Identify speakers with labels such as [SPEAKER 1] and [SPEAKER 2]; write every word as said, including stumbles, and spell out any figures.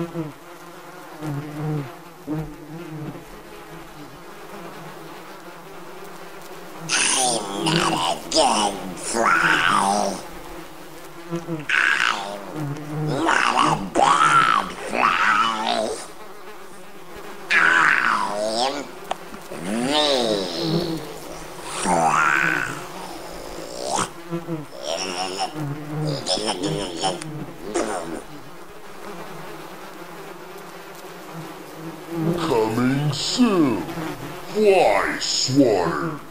[SPEAKER 1] not a good fly. I'm not a bad fly. I'm the fly.
[SPEAKER 2] Coming soon. Fly Swatter.